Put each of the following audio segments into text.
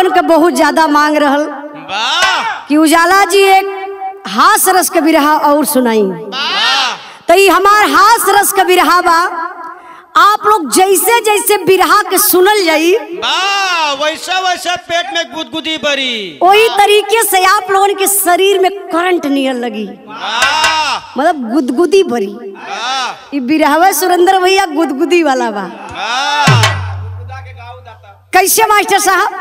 लोगन के बहुत ज्यादा मांग रहल कि उजाला जी एक हास रस के बिरहा और सुनाई। तो ये हमार हास रस के बिरहा बा। आप लोग जैसे जैसे बिरहा के सुनल जाई वैसा वैसा पेट में गुदगुदी भरी, वही तरीके से आप लोगन के शरीर में करंट निकल लगी, मतलब गुदगुदी भरी। ये बिरहवा सुरेंद्र भैया गुदगुदी वाला बा। कैसे मास्टर साहब?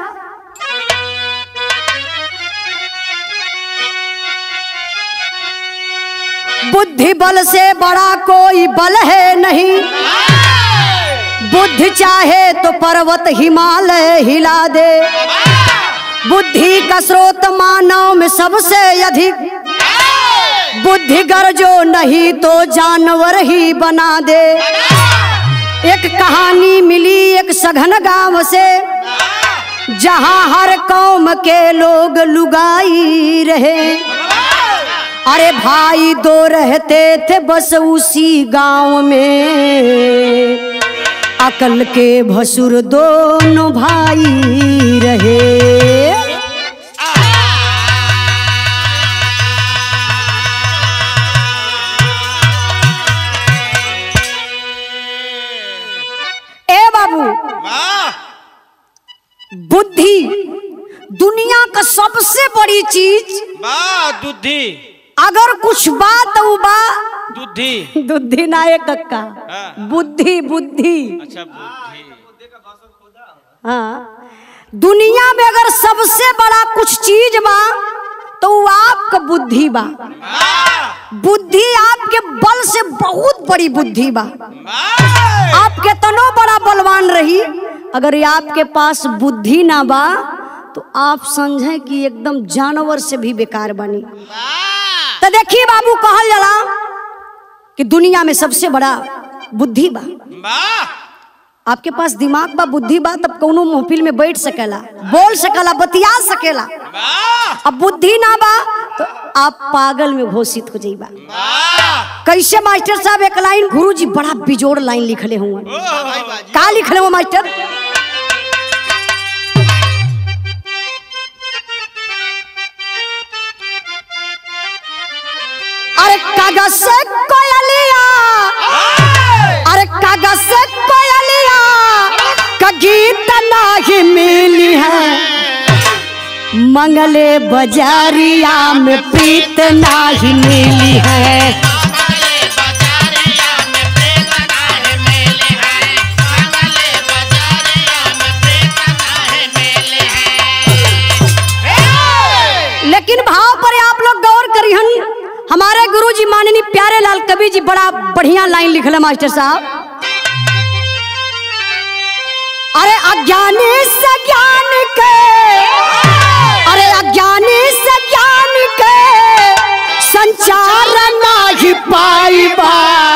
बुद्धि बल से बड़ा कोई बल है नहीं, बुद्धि चाहे तो पर्वत हिमालय हिला दे। बुद्धि का स्रोत मानव में सबसे अधिक, बुद्धि गरजो नहीं तो जानवर ही बना दे। एक कहानी मिली एक सघन गांव से, जहां हर कौम के लोग लुगाई रहे। अरे भाई दो रहते थे बस उसी गांव में, अकल के भसुर दोनों भाई रहे। ए बाबू, बुद्धि दुनिया का सबसे बड़ी चीज दुद्धि। अगर कुछ बात वो बा दुद्धि, दुद्धि ना एक कक्का, बुद्धि बुद्धि। अच्छा बुद्धि। हाँ, दुनिया में अगर सबसे बड़ा कुछ चीज बा तो वो आपका बुद्धि बा। बुद्धि आपके बल से बहुत बड़ी बुद्धि बा। आप कितना बड़ा बलवान रही, अगर ये आपके पास बुद्धि ना बा तो आप समझे कि एकदम जानवर से भी बेकार बनी। तो देखिए बाबू, कहल जाला कि दुनिया में सबसे बड़ा बुद्धि बा। आपके पास दिमाग बा, बुद्धि बा, तब कोनो महफिल में बैठ सकेला, बोल सकेला, बतिया सकेला। अब बुद्धि ना बा तो आप पागल में घोषित हो जाइबा। कैसे मास्टर साहब? एक लाइन गुरुजी बड़ा बिजोड़ लाइन लिखले हुआ। का लिखले हुआ मास्टर? अरे कागज से कोयलिया, अरे कागज से कोयलिया का गीत नाही मिली है, मंगले बजारिया में प्रीत नाही मिली है। लेकिन भाव पर आप लोग गौर करिहन, हमारे गुरुजी माननीय प्यारे लाल कवि जी बड़ा बढ़िया लाइन लिखले मास्टर साहब। अरे अज्ञानी से ज्ञान के, अरे अज्ञानी से ज्ञान के संचार नाही पाइबा।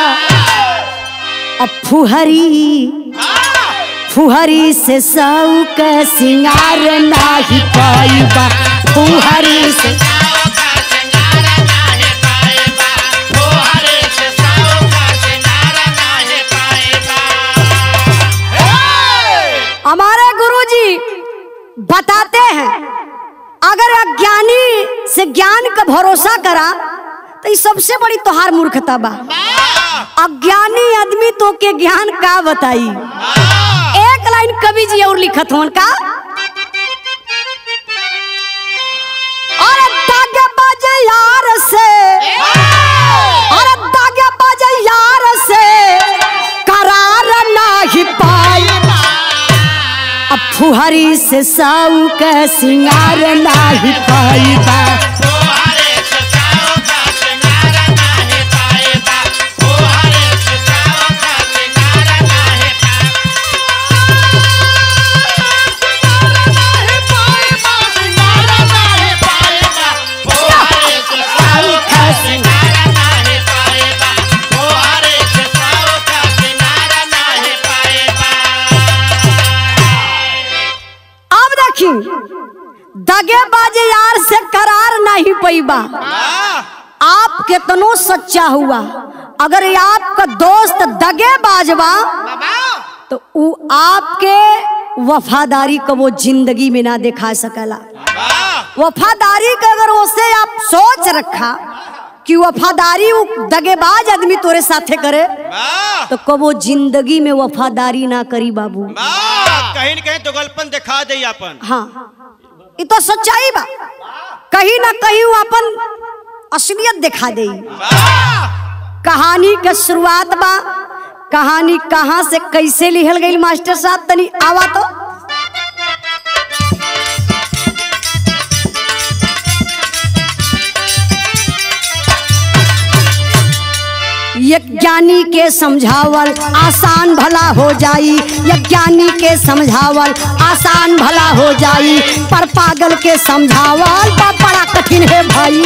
अब फुहरी, फुहरी से सौ के सिंगार नाही पाइबा। फुहरी से हमारे गुरुजी बताते हैं, अगर अज्ञानी से ज्ञान का भरोसा करा तो ये सबसे बड़ी तोहार मूर्खता बा। अज्ञानी आदमी तो के ज्ञान का बताई। एक लाइन कवि जी और लिखत होन का, और दागे बाजे यार से, और दागे बाजे यार से करार नाही पाई। अब फुहरी से साऊ के सिंगार नाही पाइबा। दगेबाजी यार से करार नहीं पैबा। आप कितनो सच्चा हुआ, अगर आपका दोस्त दगेबाज बा तो आपके वफादारी को वो जिंदगी में ना दिखा सकला। वाह वफादारी का अगर उसे आप सोच रखा कि वफादारी वो दगेबाज आदमी तोरे साथे करे वाह तो कबो जिंदगी में वफादारी ना करी बाबू। वाह कहीं न कहीं तो गलपन दिखा दे अपन। हाँ ये तो सच्चाई बा, कहीं ना कहीं वो अपन असलियत दिखा दे। वाह कहानी का शुरुआत बा, कहानी कहाँ से कैसे लिखल गई मास्टर साहब तनी आवा तो। एक ज्ञानी के समझावल आसान भला हो जाई, एक ज्ञानी के समझावल आसान भला हो जाई, पर पागल के समझावल बड़ा कठिन है भाई।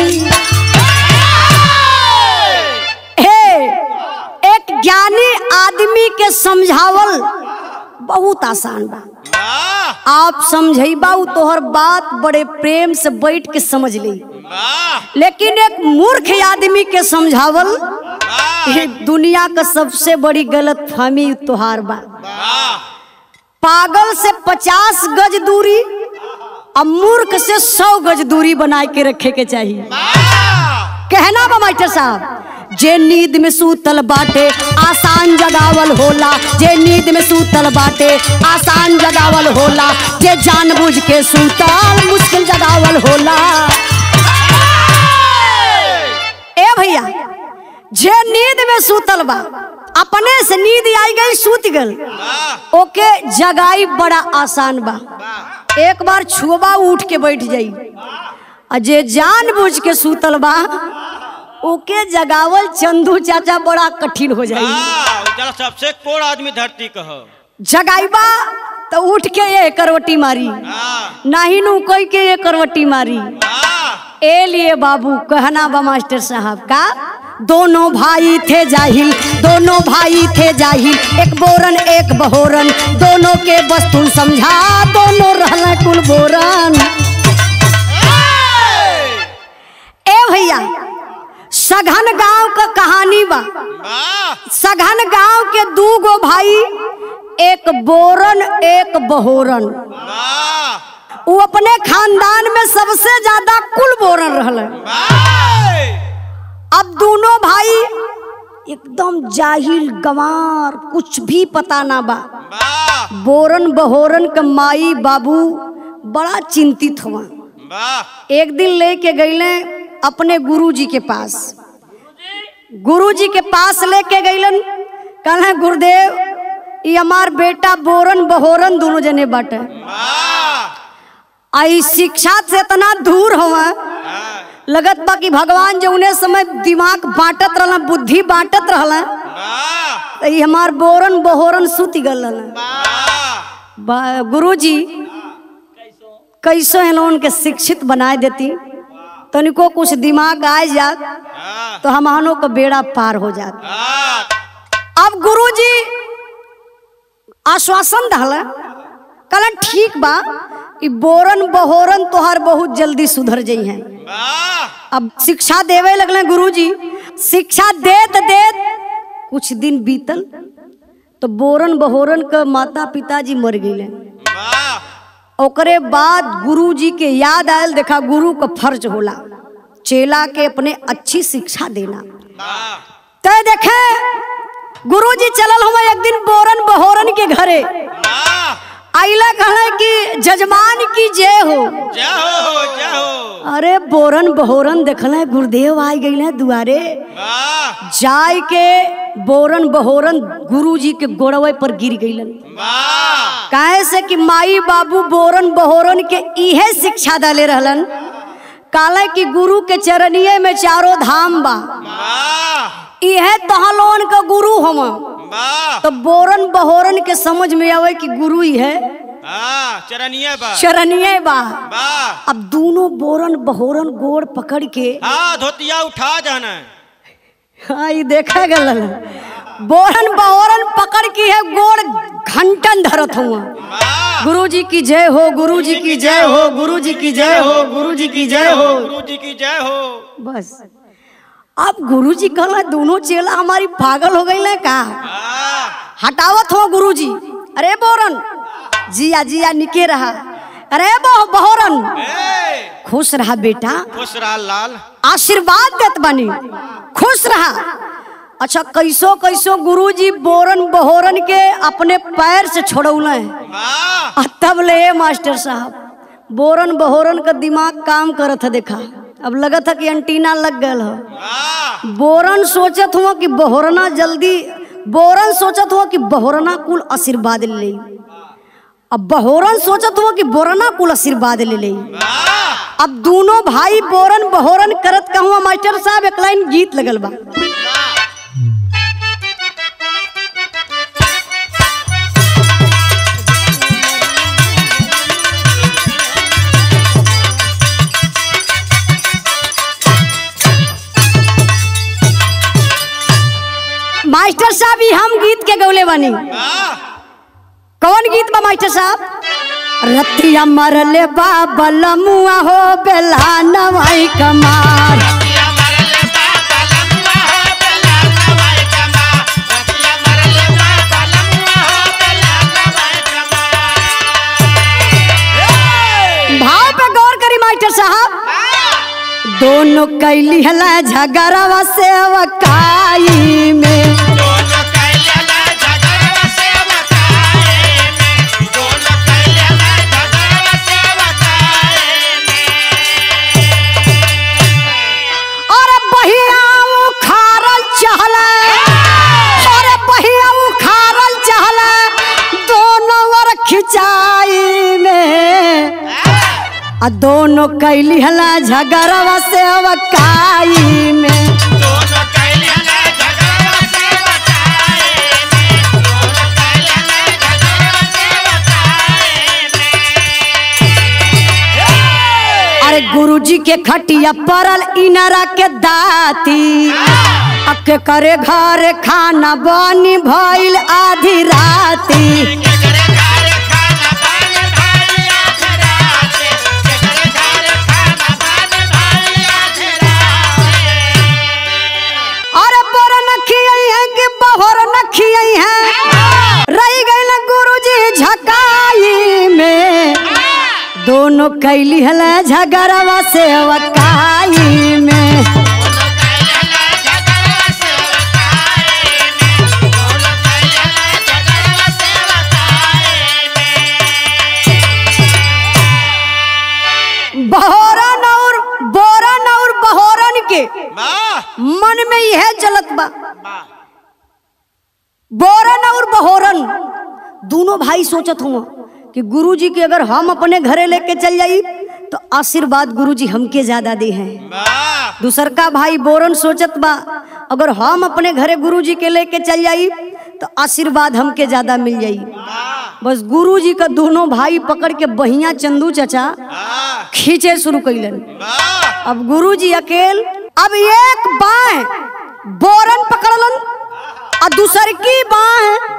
हे एक ज्ञानी आदमी के समझावल बहुत आसान बा। वाह आप समझेबा तोहर बात बड़े प्रेम से बैठ के समझ ली, वाह लेकिन एक मूर्ख आदमी के समझावल वाह ये दुनिया का सबसे बड़ी गलत फहमी तोहार बा। वाह पागल से 50 गज दूरी और मूर्ख से 100 गज दूरी बना के रखे के चाहिए। कहना बा मास्टर साहब, जे नींद में सूतल बाटे आसान जगावल होला, जे नींद में सूतल बाटे आसान जगावल होला, जे जानबूझ के सूतल मुश्किल जगावल होला। ए भैया जे नींद में सूतल बा अपने से नींद आई गई सूत गल, ओके जगाई बड़ा आसान बा। एक बार छुबा उठ के बैठ जाई, और जे जानबूझ के सूतल बा ओके जगावल चंदू चाचा बड़ा कठिन हो जाई। सबसे कोड़ आदमी धरती कह जगाईबा तो उठ के ये करवटी मारी, नहीं नु कोई के ये करवटी मारी। ए लिए बाबू कहना बा मास्टर साहब का, दोनों भाई थे जाहिल, दोनों भाई थे जाहिल, एक बोरन एक बहोरन, दोनों के बस तू समझा, दोनों रहना कुल बोरन। ए भैया सघन गांव का कहानी बा। सघन गांव के 2 गो भाई, एक बोरन एक बहोरन। वो अपने खानदान में सबसे ज्यादा कुल बोरन रहल। अब दोनों भाई एकदम जाहिल गंवार, कुछ भी पता ना बा। बोरन बहोरन के माई बाबू बड़ा चिंतित हुआ। एक दिन लेके गईले अपने गुरुजी के पास, गुरुजी के पास लेके गईलन, कहले गुरुदेव ये हमार बेटा बोरन बहोरन दोनों जने बाटे, आई शिक्षा से इतना दूर हुआ, लगत बा कि भगवान जो उन्हें समय दिमाग बांटत रहला, बुद्धि बांटत रहला, तो ये हमार बोरन बहोरन सुत गल। गुरुजी कैसो है लोन के शिक्षित बनाए देती, तनिको कुछ दिमाग आ जात तो हमनों का बेड़ा पार हो जात। अब गुरुजी आश्वासन दहला, कहलन ठीक बा कि बोरन बहोरन तोहार बहुत जल्दी सुधर जाई हैं। अब शिक्षा देवे लगले गुरुजी, शिक्षा देत देत कुछ दिन बीतल तो बोरन बहोरन के माता पिताजी मर गए। ओकरे बाद गुरुजी के याद आयल, देखा गुरु का फर्ज होला चेला के अपने अच्छी शिक्षा देना। ते देखे गुरुजी चलल हुआ एक दिन बोरन बहोरन के घरे, आइला कहले कि जजमान की जय हो, जय हो जय हो। अरे बोरन बहोरन देखले गुरुदेव आ गए दुआरे, जाय के बोरन बहोरन गुरुजी के गोड़वे पर गिर गईलन। काहे से कि माई बाबू बोरन बहोरन के इहे शिक्षा डाले रहलन, काले कि गुरु के चरणिये में 4 धाम बा, इहे तहलोन का गुरु हम। तो बोरन बहोरन के समझ में आवे कि गुरु ही है, चरणिये बा, चरणिये बा। अब दोनों बोरन बहोरन गोड़ पकड़ के धोतिया उठा जाना, हाँ ये देखा गल, बोरन बहोरन पकड़ की है गोड़ घंटन धरत हुआ, गुरुजी की जय हो, गुरुजी की जय हो, गुरुजी की जय हो, गुरुजी की जय हो, गुरुजी की जय हो। बस अब गुरुजी कहला दोनों चेला हमारी पागल हो गई का, हटावत हो गुरुजी। अरे बोरन जिया जिया निके रहा। अरे बहोरन खुश रहा बेटा, खुश रहा लाल, आशीर्वाद देत बानी, खुश रहा। अच्छा कैसो कैसो गुरुजी बोरन बहोरन के अपने पैर से छोड़ौले, तब ले मास्टर साहब बोरन बहोरन का दिमाग काम करत है। देखा अब लगत है कि एंटीना लग गल है। बोरन सोचत हुआ कि बहोरना जल्दी, बोरन सोचत हुआ कि बहोरना कुल आशीर्वाद ले ले। अब बहोरन सोचत हुआ कि बोरना कुल आशीर्वाद ले ले। अब दोनों भाई बोरन बहोरन करत कहूँ मास्टर साहब एक लाइन गीत लगल बा। मास्टर साहब हम गीत के गौले बनी। कौन गीत बा मास्टर साहब? रतिया मरले बाबा लमुआ हो बेला नवाई कमार। भाव पे गौर करी मास्टर साहब। दोनों कैली हला झगड़वा से वकाई में, दोनों कैली हला झगड़वा से वकाई में। अरे गुरुजी के खटिया परल इनरा के दाती, अब के करे घर खाना बनी भइल आधी राती। दोनों कैली हला झगड़वा से वकाई में। बहोरन और बोरन और बहोरन के मन में यह चलत बा। बोरन और बहोरन दोनों भाई सोचत हुआ कि गुरुजी के अगर हम अपने घरे लेके चल जाई तो आशीर्वाद गुरुजी हमके ज्यादा दे हैं। दूसर का भाई बोरन सोचत बा अगर हम अपने घरे गुरुजी के लेके चल जाई तो आशीर्वाद हमके ज्यादा मिल जाई। बस गुरुजी का दोनों भाई पकड़ के बहिया चंदू चाचा खींचे शुरू कैलन। अब गुरुजी अकेल, अब एक बाह बोरन पकड़लन और दूसर की बाह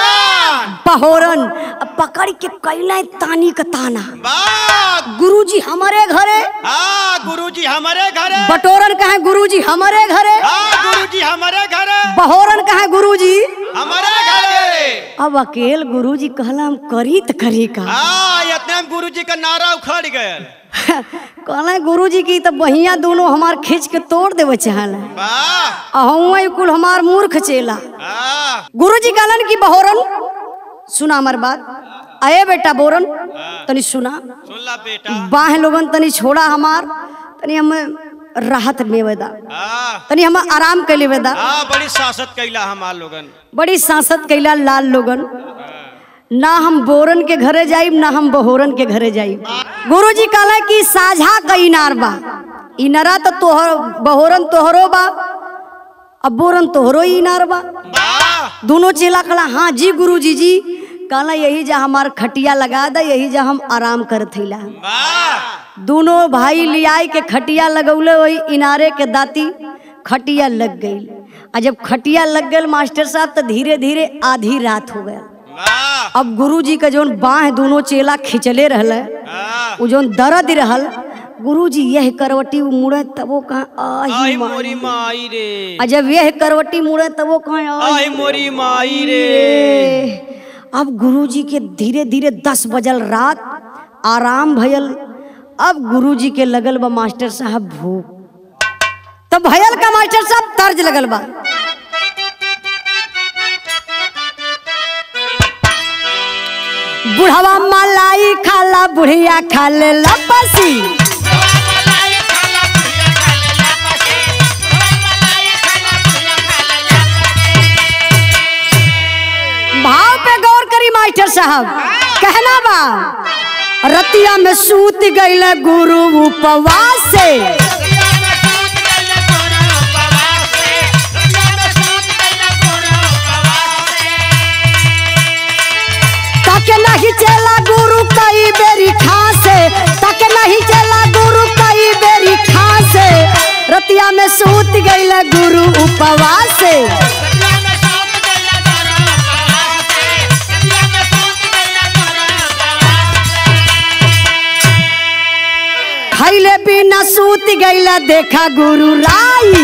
बहोरन पकड़ के कैला तानी का ताना। गुरुजी हमारे घरे, गुरुजी हमारे घरे, बटोरन कहे गुरुजी हमारे घरे, गुरुजी हमारे घरे, बहोरन कहे गुरुजी हमारे घरे। अब अकेल गुरुजी कहला हम करी त करी का। इतने गुरुजी का नारा उखड़ गए। कहला गुरुजी की तो बहिया दोनों हमार खींच के तोड़ देवे चाहला, कुल हमार मूर्ख चेला। गुरुजी कहलन की बहोरन सुना हमार बात, अये बेटा बोरन तनी सुना, सुन ला बेटा, बाह लोगन तनी छोड़ा हमार, तनी हम राहत में वेदा, तनी हम आराम कैले वेदा। बड़ी सांसद कैला हमार लोगन, बड़ी सांसद कैला लाल लोगन। ना हम बोरन के घरे जाइब ना हम बहोरन के घरे जाइब। गुरुजी कहला कि साझा का इनार बा, इनारा तो तोहर बहोरन तोहरो बा अब बोरन तोहरो इनार बा। दोनों चेला कहला हाँ जी गुरुजी जी। कहला यही जा हमार खटिया लगा दा, यही जा हम आराम करत हिला। दोनों भाई लियाई के खटिया लगौले, वही इनारे के दाती खटिया लग गई। और जब खटिया लग गई मास्टर साहब तो धीरे धीरे आधी रात हो गया। अब गुरुजी का जोन बाह दोनों चेला खिंचले रहल, वो जोन दर्द रहल, गुरुजी यह करवटी मुड़े तबो कहाँ आही मोरी माई रे। जब यह करवटी मुड़े तबो कहाँ आही मोरी माई रे। अब गुरुजी के धीरे धीरे 10 बजल रात, आराम भयल। अब गुरुजी के लगल बा मास्टर साहब भूख। तो भयल का मास्टर साहब तर्ज लगल बा, बुढ़वा मलाई खाला बुढ़िया खाले लपसी, भाव पे गौर करी मास्टर साहब। कहना बा, रतिया में सूत गईल गुरु उपवास से, ताके नहीं चला गुरु कई बेरी खासे, ताके नहीं चला गुरु कई बेरी खासे, रतिया में सूत गईल गुरु उपवास से। खैले बिना सूत गईला देखा गुरु राई,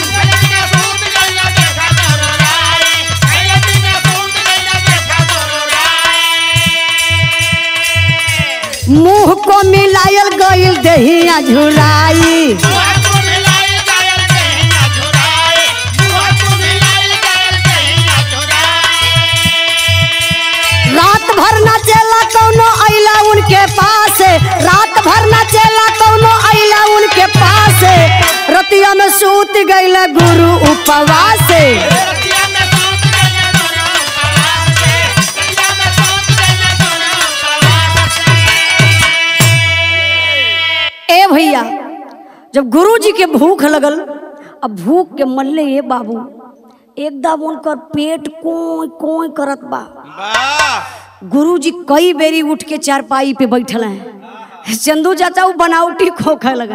मुंह को मिलायल गईल दहिया झुराई, रात भर ना चला कौनो अइला उनके पास, रात भर ना चला कौनो अइला उनके पास, रतिया में सूत गईल गुरु उपवास से। ए भैया, जब गुरुजी के भूख लगल, अब भूख के मल्ले ये बाबू एकदम उनकर पेट कोई कोई करत बा। गुरुजी कई बेरी उठ के चारपाई पे बैठल हैं। चंदू चाचा वो बनावटी खोखा लगा,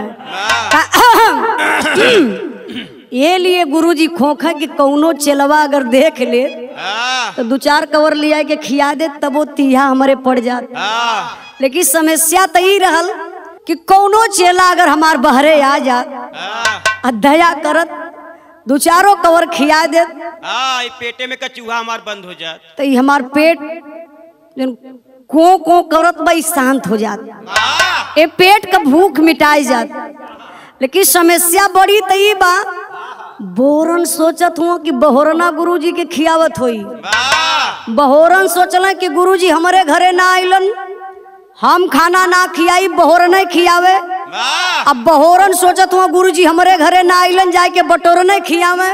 ये लिए गुरुजी खोखा कि कौनो चेलवा अगर देख ले तो 2-4 कवर लिया के खिया दे, तब वो तीहा हमारे पड़ जात। लेकिन समस्या तो ही रहल कि कौनो चेला अगर हमार बहरे आ जात, दया करत 2-4 कवर खिया दे, पेटे में का चूहा हमार बंद हो जात, तो ये हमार पेट को करत बा शांत हो जात, ये पेट का भूख मिटाई जात। लेकिन समस्या बड़ी तई बा, बोरन सोचत हुआ कि बहोरना गुरुजी के खियावत होई। बहोरन सोचला कि गुरुजी हमारे घरे ना आइलन, हम खाना ना खियाई, बहोरन खियावे। अब बहोरन सोचत हुआ गुरुजी हमारे घरे ना आइलन, जाके बटोरन खियावे।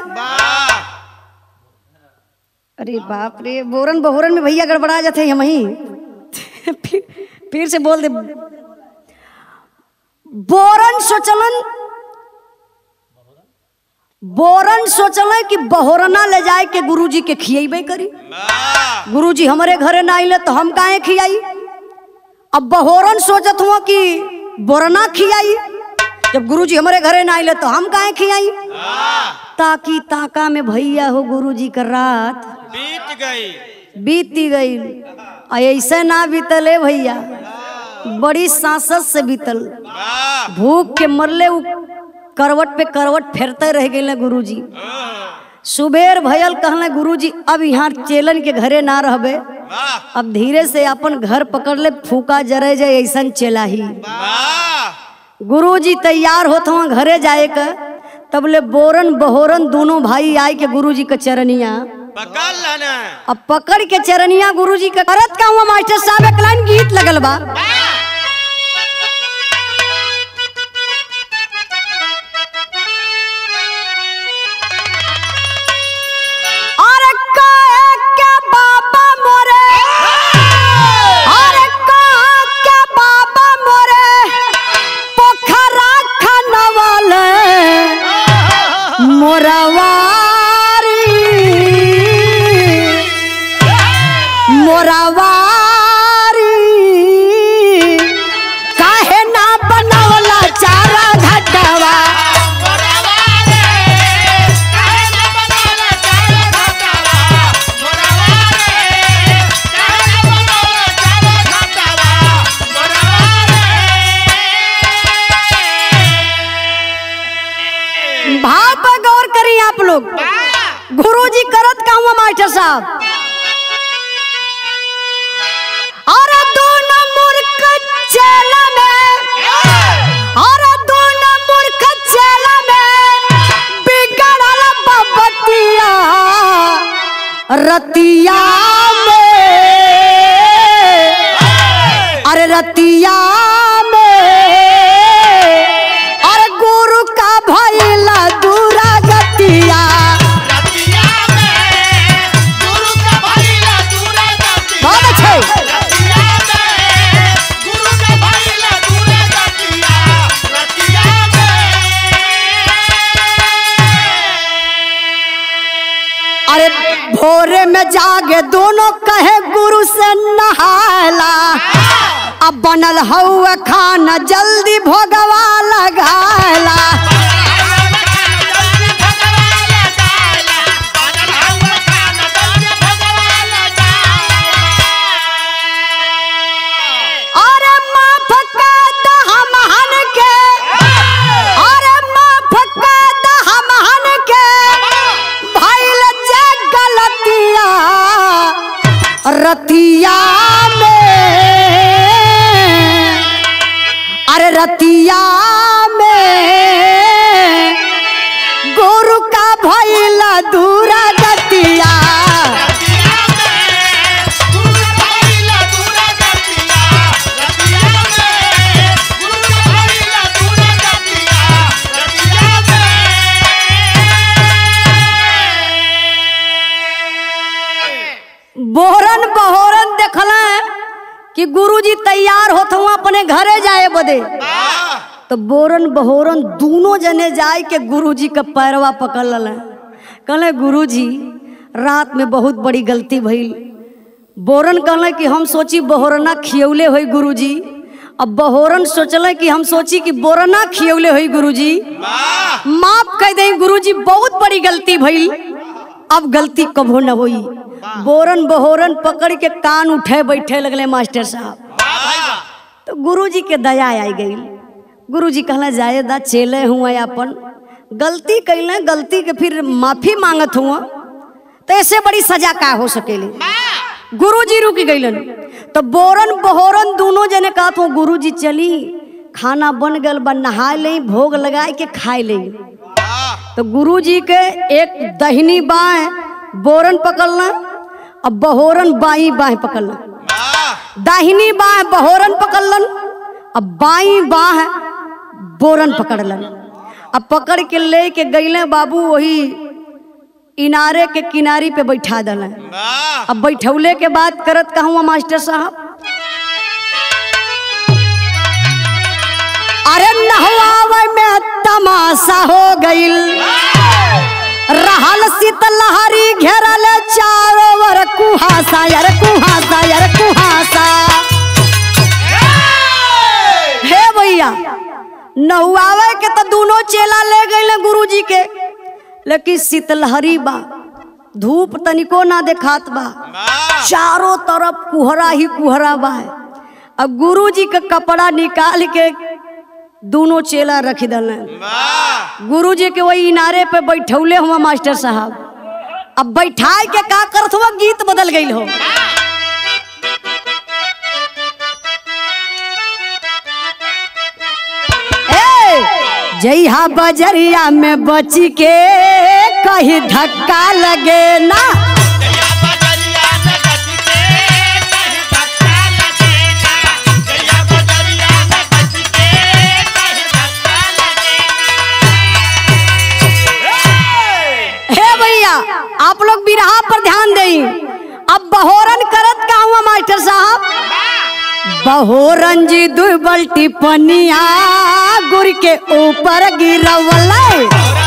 अरे बाप रे, बोरन बहोरन में भैया गड़बड़ा जाते हम ही। फिर से बोल दे, बोरन सोचलन कि बहोरना ले जाए के गुरुजी के खियेबे करी। गुरुजी हमारे घरे ना आइले तो हम काहे खियाई। अब बहोरन सोचत हुआ कि बोरना खियाई, जब गुरुजी हमारे घरे ना आइले तो हम काहे खियाई। ताकी ताका में भैया हो गुरुजी का रात बीती गई। ऐसे ना बीतले भैया, बड़ी सांसत से बीतल। भूख के मरले करवट पे करवट फेरते रह गए गुरुजी। सुबेर भयल कहले गुरुजी अब यहाँ चेलन के घरे ना रहबे, अब धीरे से अपन घर पकड़ ले, फूका जरे जाए ऐसा चेला ही। गुरुजी तैयार होत हुआ घरे जाए का, तब ले बोरन बहोरन दोनों भाई आए के गुरुजी का चरनिया पकड़ लाना। अब पकड़ के चरनिया गुरुजी का करत का हुआ मास्टर साहब एक लाइन गीत लगल बा। गुरुजी करत का हुआ मास्टर साहब, रतिया में, अरे रतिया में, अरे गुरु का भइला दूरा गतिया। बहुत अच्छे। अरे भोरे में जागे दोनों कहे गुरु से नहाला, अब बनल हुआ खाना जल्दी भोगवा लगाला। अरे माफ कर द हमहन के, अरे माफ कर द हमहन के, भइल जे गलतिया रतिया में, अरे रतिया में गुरु का भइला दूरा गतिया। बोहरन बहोरन देखला कि गुरुजी तैयार होत हुआ अपने घरे जाए बदे, तो बोरन बहोरन दोनों जने जाए के गुरुजी का पैरवा पकड़ ल। कहले गुरुजी रात में बहुत बड़ी गलती भइल। बोरन कहले कि हम सोची बहोरना खियौले होई गुरुजी, अब बहोरन सोचले कि हम सोची कि बोरना खियौले होई गुरुजी, माफ कर दे गुरुजी, बहुत बड़ी गलती भइल, अब गलती कभो न होई। बोरन बहोरन पकड़ के कान उठे बैठे लगले मास्टर साहब। तो गुरुजी के दया आई गई। गुरुजी कहला जाए दा चेले हुआ अपन गलती कैले, गलती के फिर माफी मांगत हुआ, तो ऐसे बड़ी सजा का हो सकेली। गुरुजी रुक गईलन। तो बोरन बहोरन दोनों जने कहत हो गुरुजी चली खाना बन गल बा, नहा ले भोग लगाए के खाए ले। तो गुरुजी के एक दहिनी बाएं बोरन पकड़ना, अब बहोरन बाई बाएं पकड़ना, दाहिनी बाएं बहोरन पकड़लन, अब बाई बाएं बोरन पकड़लन। अब पकड़ के ले के गईले बाबू वही इनारे के किनारी पे बैठा दल। अब बैठौले के बाद करत कहूँ मास्टर साहब, अरे नहवावे में तमाशा हो गईल, रहल शीतलहरी घेरल चारों वर कुहासा, यार कुहासा, यार कुहासा। हे भैया नहुआवे के तो दोनों चेला ले गए गुरुजी के, लेकिन शीतलहरी बा, धूप तनिको ना देखात बा, चारों तरफ कुहरा ही कुहरा बा। अब गुरुजी का कपड़ा निकाल के दोनों चेला रख दल। गुरुजी के वही इनारे पे बैठौले हुआ मास्टर साहब। अब बैठाए के का करत हुआ, गीत बदल गई हो। जइहा बजरिया में बची के कहीं धक्का लगे ना, आप लोग बिरहा पर ध्यान दें। अब बहोरन करत का हुआ मास्टर साहब, बहोरन जी दू बल्टी पनिया गुर के ऊपर गिरवले।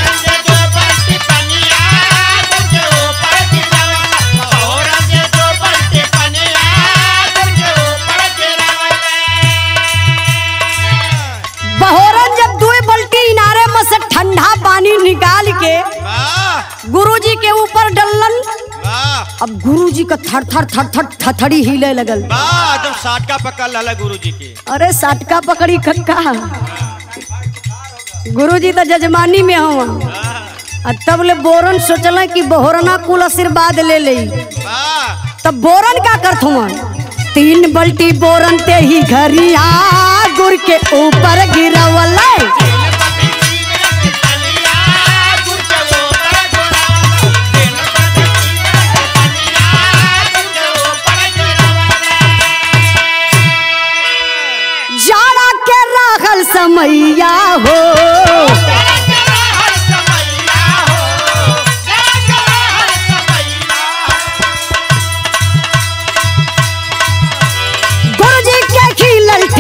बहोरन जब दू बल्टी इनारे में से ठंडा पानी निकाल के गुरुजी के ऊपर डलन, अब गुरुजी का थर थर थर थर थथड़ी हिले लगल। जब साटका पकड़ लला गुरुजी के। अरे साटका पकड़ी खक्का, गुरुजी तो जजमानी में हुआ। तब ले बोरन सोचल कि बोहरना कुल आशीर्वाद ले ले। तब बोरन का करत हुआ, 3 बल्टी बोरन ते ही घरिया गुर के ऊपर गिरवले।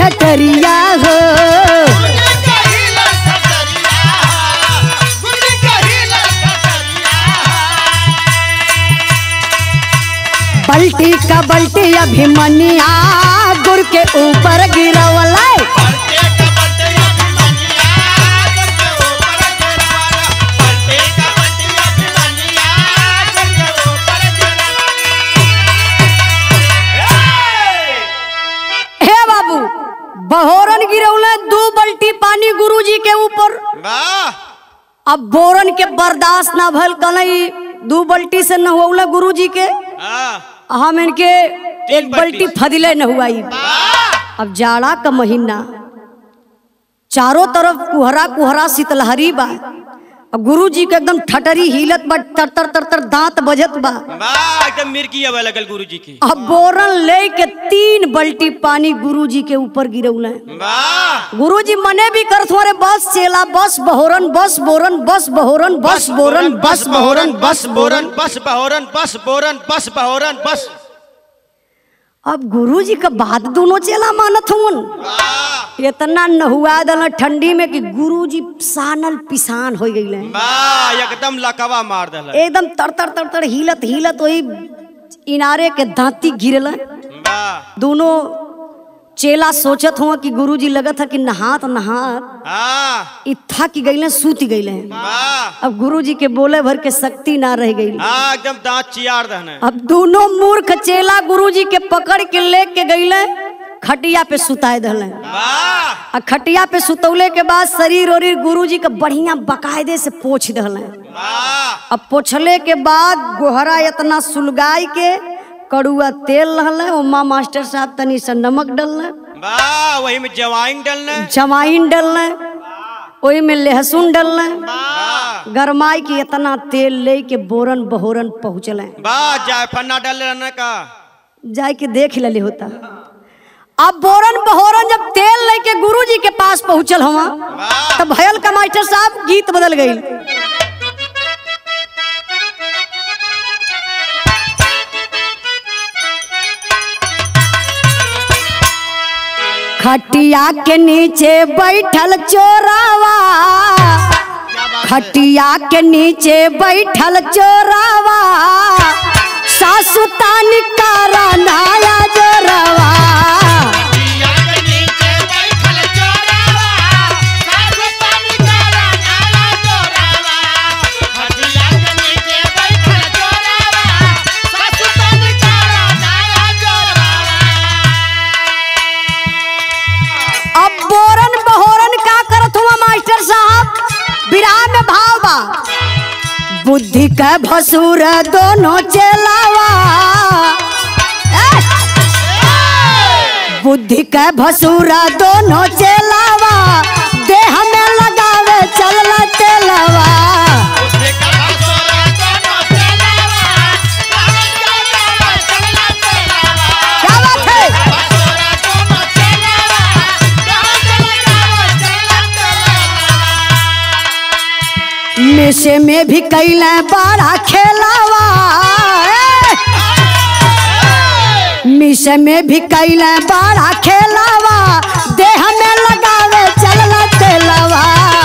ठठरिया हो। बल्टी का बल्टी अभिमन्या गुर के ऊपर गिरवला। बहोरन गिरौले 2 बल्टी पानी गुरुजी के ऊपर। अब बोरन के बर्दाश्त ना भल कलई 2 बल्टी से न हुआ गुरुजी के। हम इनके 1 बल्टी फदिले न हुआ। अब जाड़ा का महीना चारों तरफ कुहरा कुहरा शीतलहरी बा। अब गुरुजी के एकदम ठटरी हिलत बा, तर तर तर तर दांत बजत बा, एकदम मिर्गी आवे लगल गुरुजी की। अब बोरन ले के 3 बल्टी पानी गुरुजी के ऊपर गिरौले। गुरुजी मने भी करत हमारे बस चेला बस बहोरन बस बोरन बस बहोरन बस बोरन बस बहोरन बस बोरन बस बहोरन बस बोरन बस बहोरन बस। अब गुरुजी का बात दोनों चेला मानत हुन। इतना नहुआ दल ठंडी में कि गुरुजी सानल पिसान हो गई। एकदम लकवा मार दल, एकदम तर तर तर तर हिलत हिलत वही इनारे के दांती गिरल। दोनों चेला सोचत हुआ कि गुरुजी लगत है कि नहात नहात इत्था की गई सूती गई। अब गुरुजी के बोले भर के शक्ति ना रह गई, एकदम दांत चियार दहने। अब दोनों मूर्ख चेला गुरुजी के पकड़ के लेके गईले खटिया पे सुताए दहले। खटिया पे सुतौले के बाद शरीर और गुरुजी का बढ़िया बकायदे से पोछ दहले। अब पोछले के बाद गोहरा इतना सुलगाई के कड़ुआ तेल रहले, उमा मास्टर साहब तनी सा नमक डलने, वही में जवाइन डलने, वही में लहसुन डलने, गरमाई की इतना तेल ले के बोरन बहोरन पहुँचले। जायफल डल का जाय के देख ले होता। अब बोरन बहोरन जब तेल लेके गुरुजी के पास पहुंचल हुआ तब भयल का मास्टर साहब गीत बदल गई। खटिया के नीचे बैठल चोरावा, खटिया के नीचे बैठल चोरावा, सासु तानी कारा नाया जोरावा। अब बोरन बहोरन का करत हुआ मास्टर साहब, विराम में भाव बा। बुद्धि का भसुर दोनों चेलावा, बुद्धि का भसुर दोनों चेलावा, देह में लगावे चलला तेलावा। क्या बात है? मिसे में भी कैला बड़ा खेलावा, मिसे में भी कैला बड़ा खेलावा, देह में लगावे चलला तेलावा।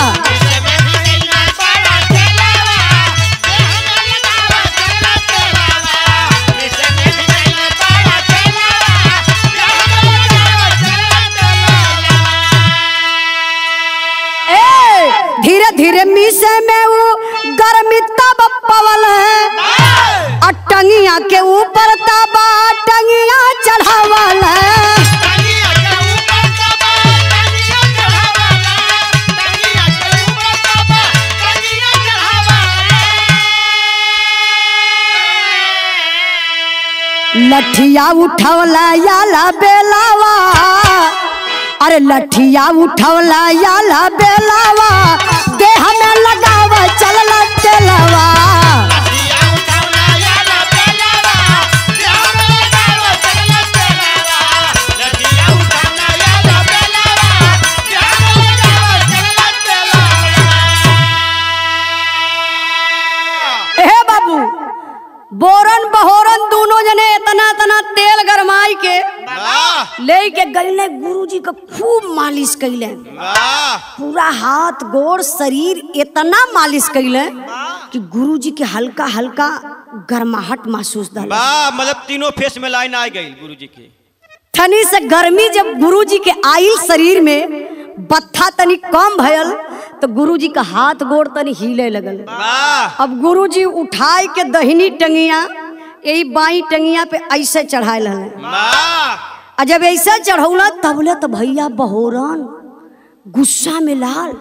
धीरे धीरे मिसे में वो गर्मी तब पवल है, टंगिया के ऊपर तबा टंगिया चढ़ावल है। लठिया उठवला याला बेलावा, अरे लठिया उठवला याला बेलावा, देह में लगावा चलला तेलावा। हे बाबू, बोरन बहोरन दोनों जने इतना इतना तेल गरमाई के ले के गईले गुरुजी का खूब मालिश कैले, वाह पूरा हाथ गोड़ शरीर इतना मालिश कैले कि गुरुजी के हल्का हल्का गर्माहट महसूस दल। वाह मतलब तीनों फेस में लाइन आ गई गुरुजी की। ठनी से गर्मी जब गुरुजी के आइल शरीर में बत्था तनी कम भयल तो गुरुजी का हाथ गोड़ तनी हिले लगल। वाह अब गुरुजी उठाए के दहिनी टंगिया यही बाई टंगिया पे ऐसे चढ़ाए रहले। वाह और जब ऐसे चढ़ौला तबले तो भैया बहोरन गुस्सा में लाल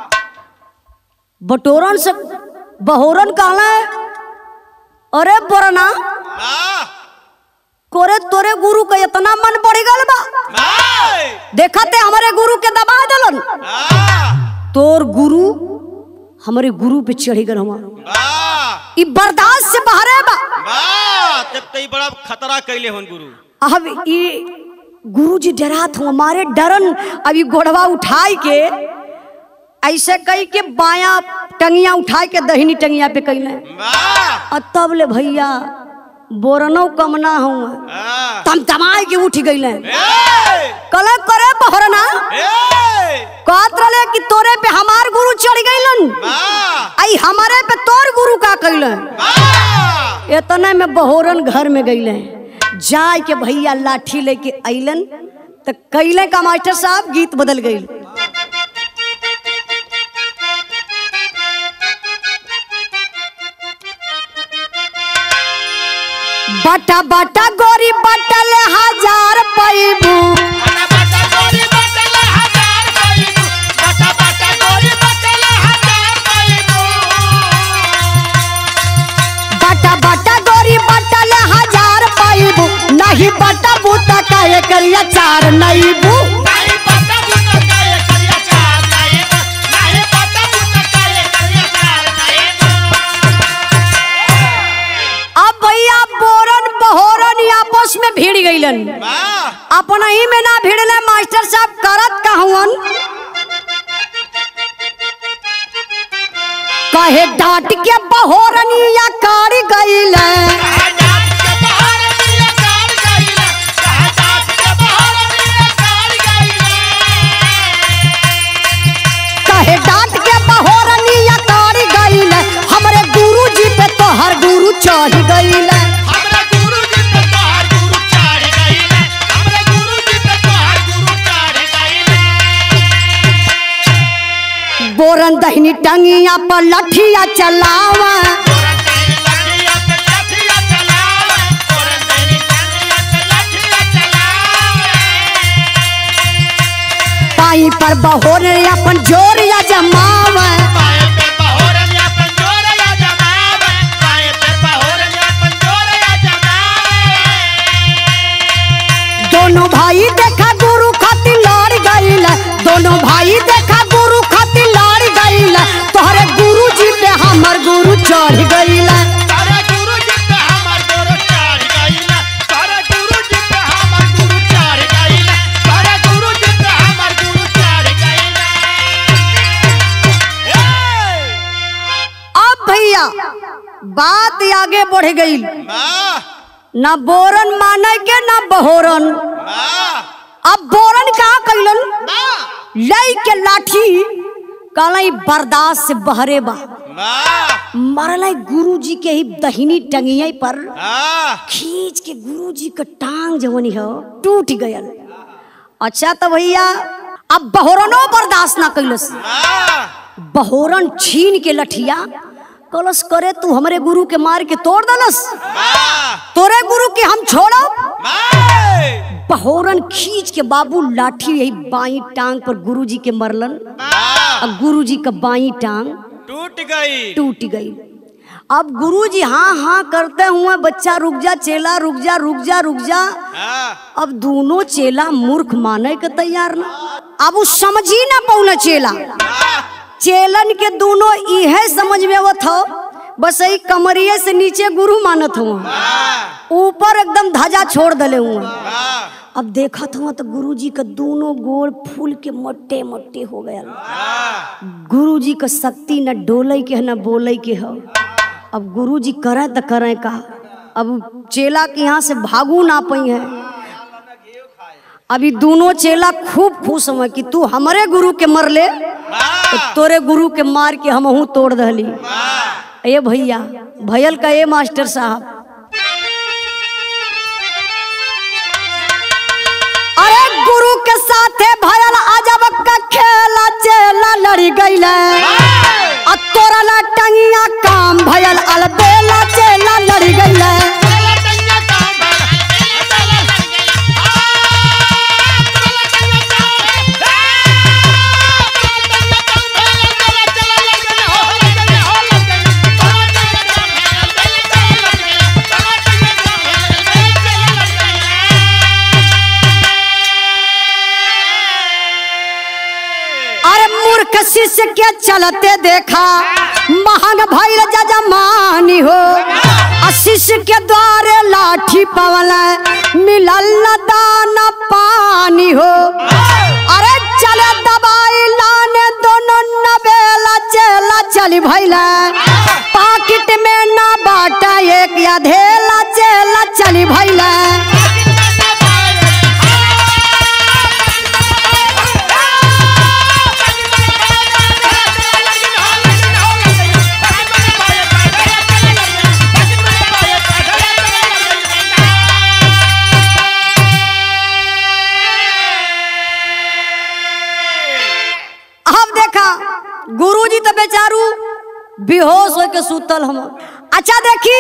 बटोरन से बहोरन कहला, अरे बोरना वाह कोरे तोरे गुरु का इतना मन बढ़ गल बा, देखते हमारे गुरु के दबा दलन, तोर गुरु हमारे गुरु पे चढ़ी गल हमारा ई बर्दाश्त से बाहर बा। तब तो बड़ा खतरा कैले होन गुरु। अब ई गुरुजी डरात हूँ हमारे डरन, अभी गोड़वा उठाई के ऐसे कही के बाया टंगिया उठाई के दहिनी टंगिया पे कैले। तब ले भैया बोरनो कम ना हूँ तम तमाई के उठ गईले। कल करे बहरना कहत रहे कि तोरे पे हमार गुरु चढ़ गईलन, आई हमारे पे तोर गुरु का कैलन। इतने में बहोरन घर में गईले, जाए के भैया लाठी लेके अइलन तो कैले का मास्टर साहब गीत बदल गई। बटा बटा गोरी बटल हजार पैबू, बटा बटा गोरी बटल हजार पैबू, नहीं बटा बूटा काहे करिया चार नहीं बू। आपस में भीड़ गईलन, अपना ही में ना भिड़ले मास्टर साहब करत कहवन, कहे डांट के बहोरनिया कारी गईले, कहे डांट के बहोरनिया कारी गईले, हमरे गुरुजी पे तो हर गुरु चढ़ गईले। बोरन दहिनी टंगिया पर लठिया चलावा, पाई पर बहोर अपन जोरिया जमावा, दोनों भाई देखा गुरु खातिर लड़ गईल, दोनों भाई देखा गुरु खातिर लड़ गईल, तोहरे गुरु जी पे हमर गुरु चढ़ गईल। अब भैया बात आगे बढ़ गई, ना बोरन माने के ना बहोरन। अब बोरन का कैलन लई के लाठी कहलाई बर्दाश्त से बहरे बा, मरलाई गुरुजी के ही दहिनी टंगिया पर खींच के गुरुजी का टांग जवनी हो टूट गयल। अच्छा तो भैया अब बहोरनो बर्दाश्त ना कैलस, बहोरन छीन के लठिया कलश करे तू हमरे गुरु के मार के तोड़ दलस, तोरे गुरु के हम छोड़ो। बहोरन खींच के बाबू लाठी यही बाई टांग पर गुरुजी के मरलन, अब गुरुजी का बाई टांग टूट गई। अब गुरुजी हाँ हाँ करते हुए बच्चा रुक जा चेला रुक जा रुक जा रुक जा। अब दोनों चेला मूर्ख माने के तैयार ना, अब वो समझी ना पौना चेला, चेलन के दोनों इहे समझ में आवत हो बस यही कमरिए से नीचे गुरु मानत हुआ, ऊपर एकदम ध्वजा छोड़ दले हुआ। अब देखत हुआ तो गुरुजी का दोनों गोड़ फूल के मोटे मोटे हो गया, गुरुजी का शक्ति न डोले के न बोले के हो। अब गुरुजी करे तो करे का, अब चेला के यहाँ से भागू ना पई है। अभी दोनों चेला खूब खुश हुए कि तू हमारे गुरु के मर ले तो तोरे गुरु के मार के हमहू तोड़ दहली। ये भैया भयल का ये मास्टर साहब, अरे गुरु के साथे भयल अजब का खेला चेला लड़ी गईले तोरा ला टंगिया काम भयल अलबेला चेला लड़ी गईले। शिष्य के चलते देखा महंग भइल जजमानी हो, शिष्य के द्वारे लाठी पवल मिलल दाना पानी हो। अरे चले दवाई लाने दोनों नबेला चेला चली भइला पाकिट में ना बाटा एक या धेला चेला चली भइला। गुरुजी तो बेचारू बेहोश हो के सुतल हम। अच्छा देखी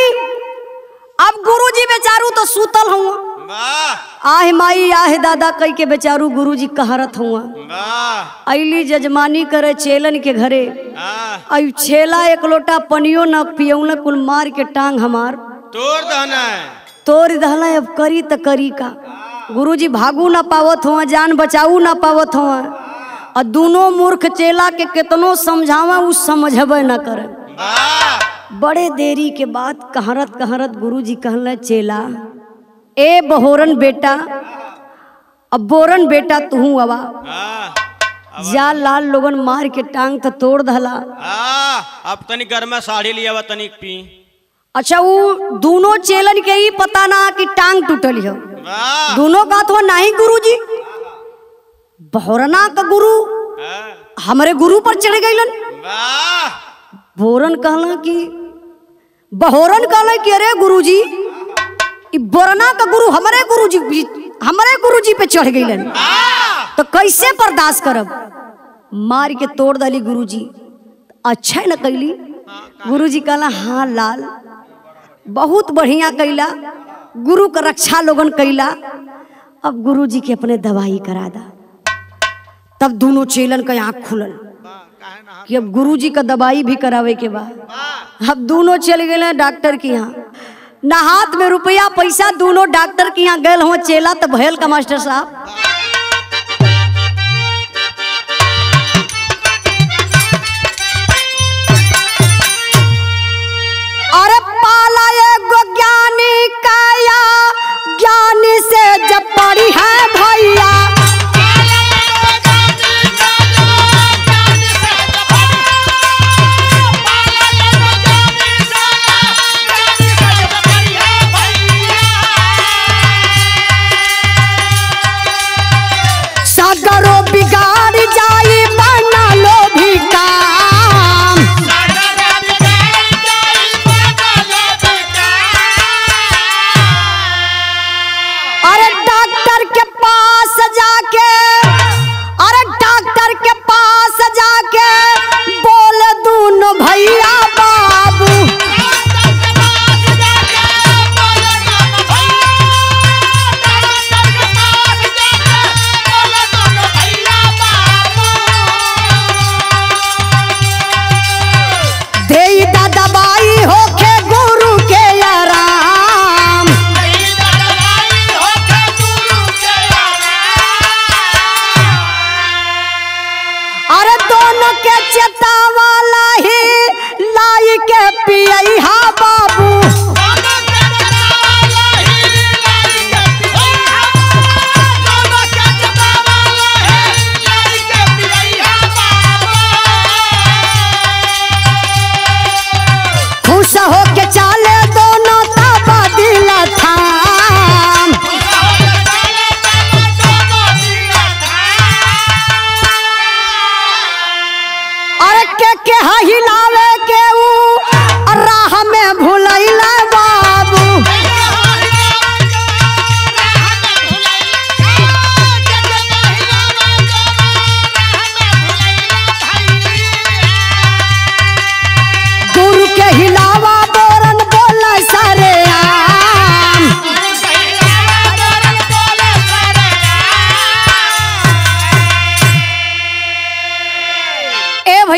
अब गुरुजी बेचारू तो सुतल हम, आह माई आह दादा कह के बेचारू गुरुजी कहरत हुआ। अली जजमानी करे चेलन के घरे, अब छेला एक लोटा पनियो न पियौन कुल मार के टांग हमार तोड़ दहला। अब करी त करी का, गुरुजी भागू ना पावत हुआ, जान बचाऊ ना पावत हुआ, और दोनों मूर्ख चेला के कितनो समझावा उ समझबे न करे। बड़े देरी के बाद कहरत कहरत गुरुजी कहले चेला ए बहोरन बेटा, अब बोरन बेटा तू अवा जा लाल लोगन मार के टांग तो तोड़ दहला। अब तनी गर्मा साड़ी लिया तनिक पी। अच्छा वो दोनों चेलन के ही पता ना कि टांग टूटल हो, दोनों का तो नहीं गुरुजी बहोरना का गुरु हमारे गुरु पर चढ़ गईलन। बोरन कहला कि बहोरन कहला कि अरे गुरुजी बोरना का गुरु हमारे गुरुजी पे चढ़ गईलन तो कैसे बर्दाश्त करब, मार के तोड़ दली गुरुजी। अच्छा न कैली, गुरुजी कहला हाँ लाल बहुत बढ़िया कैला, गुरु का रक्षा लोगन कैला, अब गुरुजी के अपने दवाई करा दा। तब दोनों चेलन का आँख खुलल कि अब गुरुजी का दवाई भी करावे के बाद। अब दोनों चल गए डॉक्टर के यहाँ, ना हाथ में रुपया पैसा, दोनों डॉक्टर के यहाँ गए हुआ चेला तो भयल का मास्टर साहब। अरे पाला एगो ज्ञानी काया, ज्ञानी से जब पड़ी है भैया, बिगाड़ जाई बना लो भी काम। अरे डॉक्टर के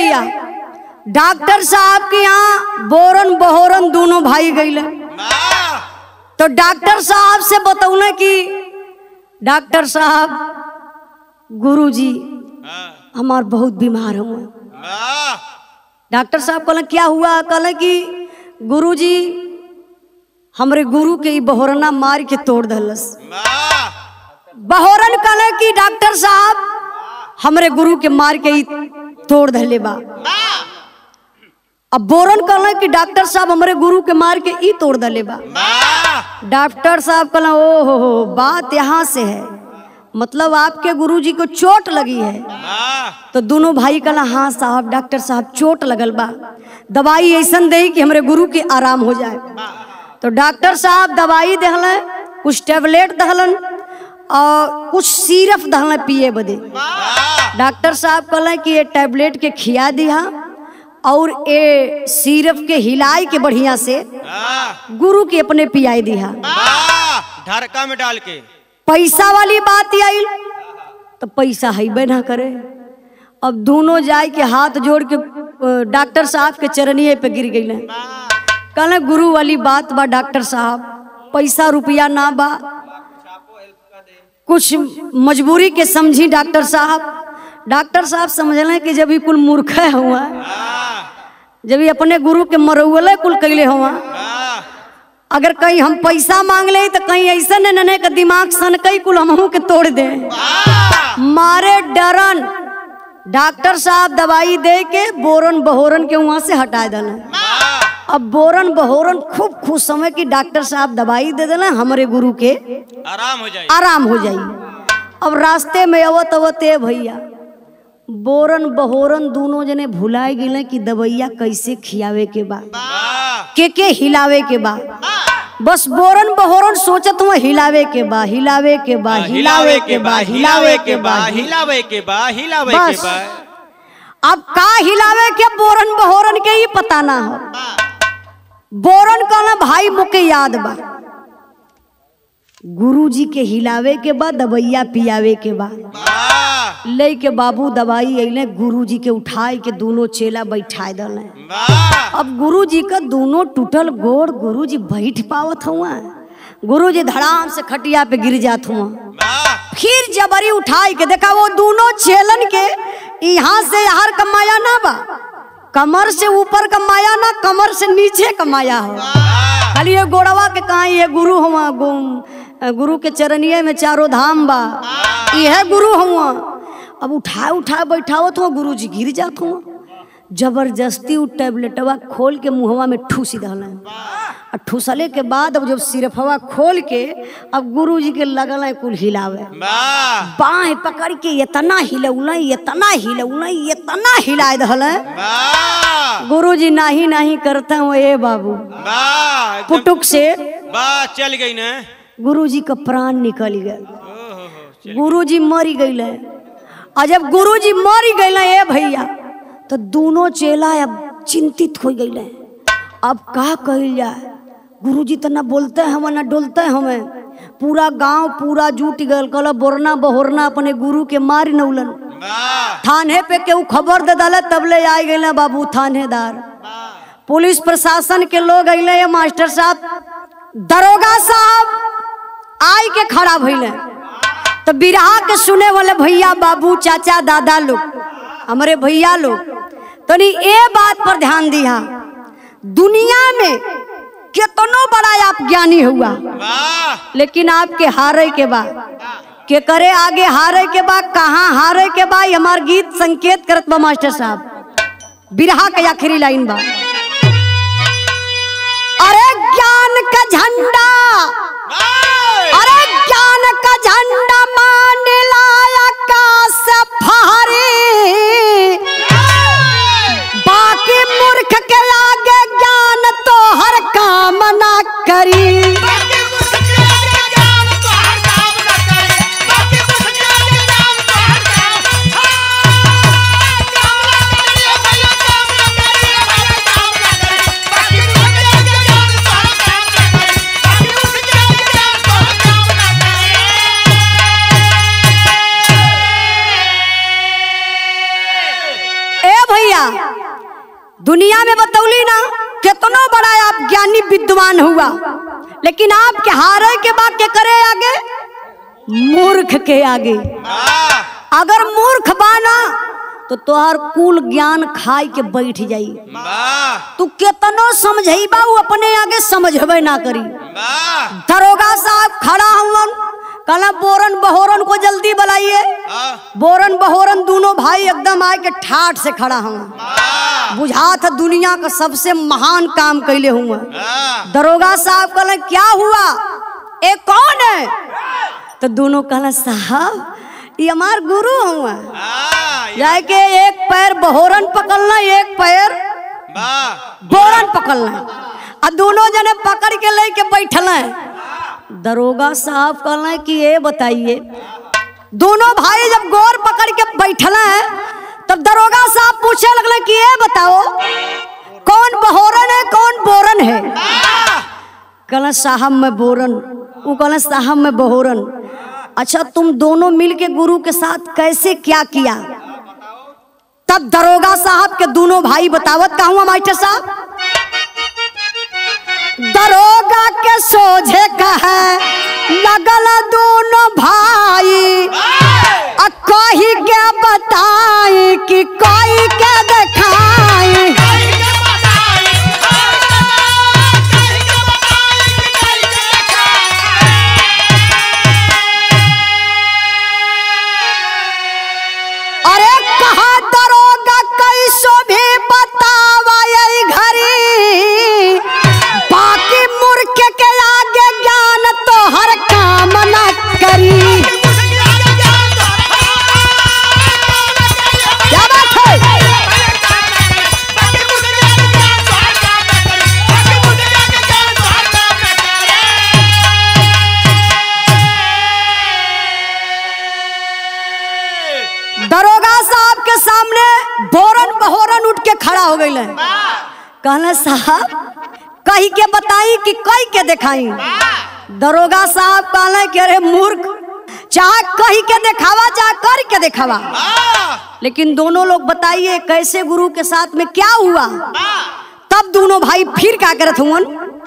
भैया डॉक्टर साहब के यहाँ बोरन बहोरन दोनों भाई गईले। तो डॉक्टर साहब से बतौले कि डॉक्टर साहब गुरुजी हमार बहुत बीमार हुआ। डॉक्टर साहब कहले क्या हुआ? कहले कि गुरुजी हमरे गुरु के बहोरना मार के तोड़ दलस। बहोरन कहले कि डॉक्टर साहब हमरे गुरु के मार के ही तोड़ दले बा। अब बोरन कहले कि डॉक्टर साहब हमरे गुरु के मार के ई तोड़ दले बा। डॉक्टर साहब कहले ओ हो बात यहाँ से है, मतलब आपके गुरुजी को चोट लगी है। तो दोनों भाई कहला हाँ साहब डॉक्टर साहब चोट लगल बा, दवाई ऐसन दे कि हमरे गुरु के आराम हो जाए। तो डॉक्टर साहब दवाई दहले, कुछ टेबलेट दहलन और कुछ सिरप दहले पिए बदे। डॉक्टर साहब कहले कि ये टेबलेट के खिया दिया और ये सिरप के हिलाई के बढ़िया से गुरु के अपने पियाई दिया ढरका में डाल के। पैसा वाली बात आई तो पैसा है ना करे। अब दोनों जाए के हाथ जोड़ के डॉक्टर साहब के चरनिए पे गिर गई। कहले गुरु वाली बात बा डॉक्टर साहब, पैसा रुपया ना बा, कुछ मजबूरी के समझी डॉक्टर साहब। डॉक्टर साहब समझले कि जब ये कुल मूर्ख हुआ, जब ये अपने गुरु के मरौले कुल कैले हुआ, अगर कहीं हम पैसा मांग ले तो कहीं ऐसा नने का दिमाग सन कई कुल हमहू के तोड़ दे। मारे डरन डॉक्टर साहब दवाई दे के बोरन बहोरन के वहां से हटा दले। अब बोरन बहोरन खूब खुश समय कि डॉक्टर साहब दवाई दे देना हमारे गुरु के आराम हो जाई। अब रास्ते में अवत अवते भैया बोरन बहोरन दोनों जने भुलाए गए कि दवाइया कैसे खियावे के बा, के हिलावे के बा। बस बोरन बहोरन सोचत हुआ हिलावे के बा, हिलावे के बा, हिलावे के बा, हिलावे के बा, हिलावे के बा, हिलावे के बा। अब का हिलावे के बोरन बहोरन के ही पता ना हो। बोरन कहला भाई मुके याद बा, गुरुजी के हिलावे के बाद दवाइया पियावे के बाद ले के बाबू दवाई अइले, गुरुजी के उठाए के दोनों चेला बैठाए दले। अब गुरुजी का दोनों टूटल गोड़ गुरुजी बैठ पावत हुआ, गुरुजी धड़ाम से खटिया पे गिर जात हुआ। फिर जबरी उठाए के देखा वो दोनों चेलन के यहाँ से यार कमाया ना बा, कमर से ऊपर कमाया ना कमर से नीचे कमाया हो। खाली ये गोड़वा के कहा ये गुरु हुआ, गुरु के चरनिए में चारों धाम बा, यह गुरु हुआ। अब उठाए बैठावत हुआ, गुरु जी गिर जात हुआ। जबरदस्ती वो टेबलेटवा खोल के मुहवा में ठूस दहल। और ठूसले के बाद अब जब सिरफवा खोल के अब गुरु जी के लगल कुल हिलावे, बाएं पकड़ के इतना हिलौल इतना हिलौल इतना हिला दहल। गुरु जी नाही नाही करते हो ए बाबू, पुटुक से चल गई ना, गुरु जी का प्राण निकल गए, गुरु जी मरी गई। और जब गुरु जी मरी गए भैया तो दोनों चेला अब चिंतित हो गए। अब का कहल जाए, गुरु जी तो ना बोलते हैं ना डोलते हमें। पूरा गांव पूरा जुट गल, कल बोरना बहोरना अपने गुरु के मारी नौलन। थाने पे केहू खबर दे डाले तब ले आ गए बाबू थानेदार, पुलिस प्रशासन के लोग अइले, मास्टर साहब दरोगा साहब आई के खड़ा भइले। तो बिरहा के सुने वाले भैया बाबू चाचा दादा लोग हमारे भैया लोग तो नहीं ये बात पर ध्यान दिया, दुनिया में कितनो बड़ा आप ज्ञानी हुआ लेकिन आपके हारे के बाद के करे आगे हारे के बाद कहाँ हारे के बाद हमार गीत संकेत करत बा मास्टर साहब। बिरहा के आखिरी लाइन बा, अरे ज्ञान का झंडा, अरे ज्ञान का झंडा मान लाया आकाश फहरे, बाकी मूर्ख के आगे ज्ञान तो हर काम ना करी। दुनिया में बतौली ना कितनो बड़ा आप ज्ञानी विद्वान हुआ, लेकिन आपके हारे के बाद के करे आगे, मूर्ख के आगे। अगर मूर्ख बाना तो तोहर कुल ज्ञान खाई के बैठ जाई। तू केतनो समझेबा वो अपने आगे समझबे ना करी। दरोगा साहब खड़ा हुआ, कहला बोरन बहोरन को जल्दी बुलाइए। बोरन बहोरन दोनों भाई एकदम आए के ठाठ से खड़ा हुआ, बुझा था दुनिया का सबसे महान काम कैले हुआ। दरोगा साहब कहला क्या हुआ, ये कौन है? तो दोनों कहला साहब ये हमार गुरु हुआ। जाके एक पैर बहोरन पकड़ना, एक पैर बोरन पकड़ना, और दोनों जने पकड़ के लेके बैठल। दरोगा साहब कहला कि ये बताइए, दोनों भाई जब गोर पकड़ के बैठल तब दरोगा साहब पूछे लगले कि ये बताओ कौन बहोरन है कौन बोरन है? कहला साहब मैं बोरन, वो कहला साहब मैं बहोरन। अच्छा तुम दोनों मिलके गुरु के साथ कैसे क्या किया? तब दरोगा साहब के दोनों भाई बतावत का हुआ मास्टर साहब। दरोगा के सोझे कहे लगल दोनों भाई, कही के बताई कि कोई के दिखाई। अरे कहा दरोगा कैसो भी बतावा यही घड़ी, बाकी मूर्ख के आगे ज्ञान तो हर काम न करी। क्या बात है? दरोगा साहब के सामने बोरन बहोरन उठ के खड़ा हो गई। कहना साहब कही के बताई कि कही के दिखाई? दरोगा साहब कहना कि अरे मूर्ख, चाहे कही के दिखावा चाहे कर के दिखावा, लेकिन दोनों लोग बताइए कैसे गुरु के साथ में क्या हुआ? तब दोनों भाई फिर क्या करत हुवन?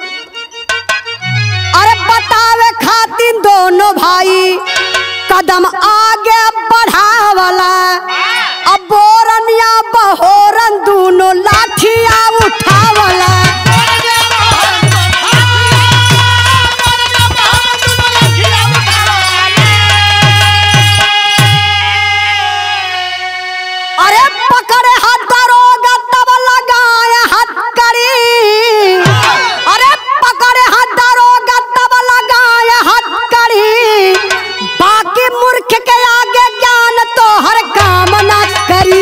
अरे बतावे खातिर दोनों भाई कदम आगे बढ़ावला, अब बोरन या बहोरन दोनों लाठिया उठावला। अरे पकड़े हाथ दरोगा तब लगाए हथकड़ी, अरे पकड़े हाथ दरोगा तब लगाए हथकड़ी, बाकी मूर्ख के आगे ज्ञान तो हर काम न करी।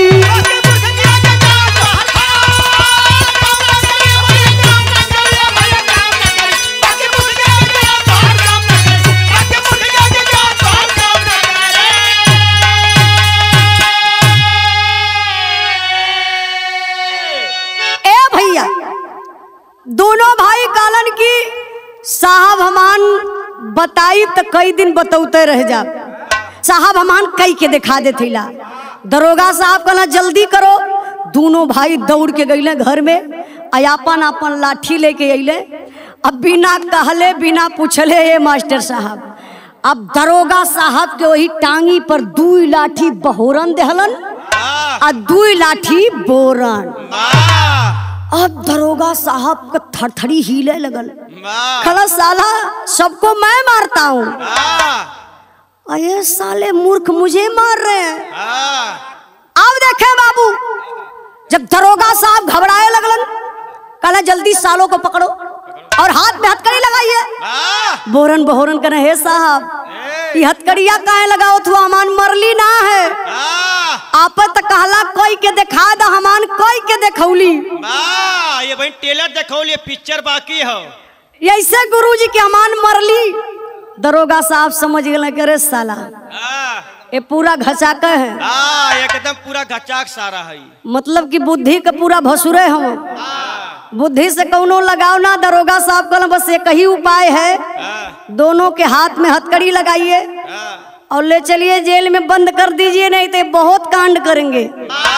ए भैया दोनों भाई कालन की साहब हमान बताई तो कई दिन बतौते रह जा, साहब हमान कई के दिखा देते ला। दरोगा साहब कहला जल्दी करो। दोनों भाई दौड़ के गईले घर में, अपन अपन लाठी लेके अइले। अब बिना कहले बिना पूछले ये मास्टर साहब, अब दरोगा साहब के वही टांगी पर 2 लाठी बहोरन देहलन और 2 लाठी बोरन। अब दरोगा साहब का थरथरी हिले लगल, खला साला सबको मैं मारता हूँ, अरे साले मूर्ख मुझे मार रहे हैं। अब देखे बाबू, जब दरोगा साहब घबराए लगलन, कहला जल्दी सालों को पकड़ो और हाथ में हथकड़ी लगाइए। बोरन बहोरन कहना हे साहब ये हथकड़िया काहे लगाओ तू, हमान मरली ना है। आप तो कहला कोई के दिखा दा, हमान कोई के देखौली। ये भाई टेलर देखौली, पिक्चर बाकी है। ऐसे गुरुजी के हमान मरली। दरोगा साहब समझ गए करे साला ये पूरा घचाक है, एकदम पूरा घचाक सारा है, मतलब कि बुद्धि का पूरा भसुरे हम, बुद्धि से कौनो लगाओ ना। दरोगा साहब कहला बस एक ही उपाय है, दोनों के हाथ में हथकड़ी लगाइए और ले चलिए जेल में बंद कर दीजिए, नहीं तो बहुत कांड करेंगे।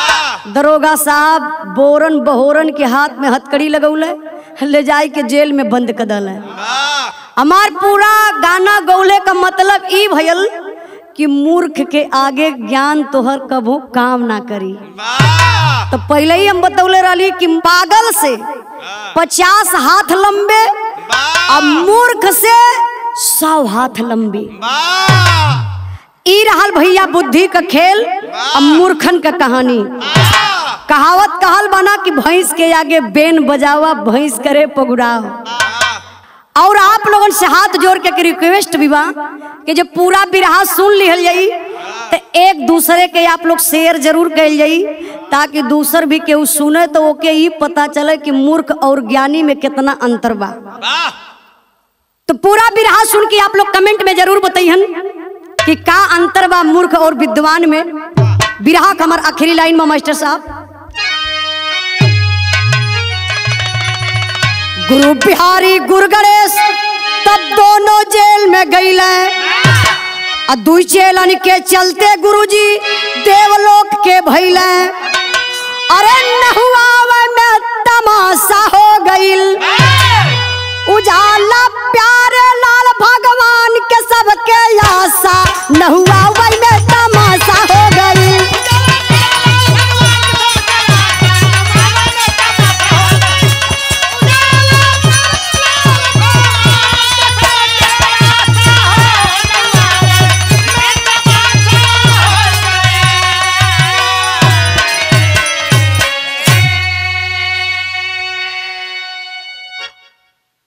दरोगा साहब बोरन बहोरन के हाथ में हथकड़ी लगौले, ले जाए के जेल में बंद कर दल। हमार पूरा गाना गौले का मतलब ई भयल कि मूर्ख के आगे ज्ञान तोहर कभू काम ना करी। तो पहले ही हम बतौले रही कि पागल से 50 हाथ लंबे और मूर्ख से 100 हाथ लंबे। ई रहल भैया बुद्धि का खेल और मूर्खन का कहानी। कहावत कहल बना कि भैंस के आगे बेन बजावा, भैंस करे पगुराव। और आप लोगों से हाथ जोड़ के रिक्वेस्ट भी बा कि जब पूरा बिरहा सुन लिहल जाई तो एक दूसरे के आप लोग शेयर जरूर कल जाई, ताकि दूसर भी केहू सुने तो ओके ही पता चले कि मूर्ख और ज्ञानी में कितना अंतर बा। तो पूरा बिरहा सुन के आप लोग कमेंट में जरूर बताइहन कि का अंतर बा मूर्ख और विद्वान में। बिरहा का हमार आखिरी लाइन में मास्टर साहब, गुरु बिहारी गुरु गणेश तब दोनों जेल में गईले, और दुई चेलन के चलते गुरुजी देवलोक के भइले। अरे नहुआवे में तमाशा हो गईल, उजाला प्यारे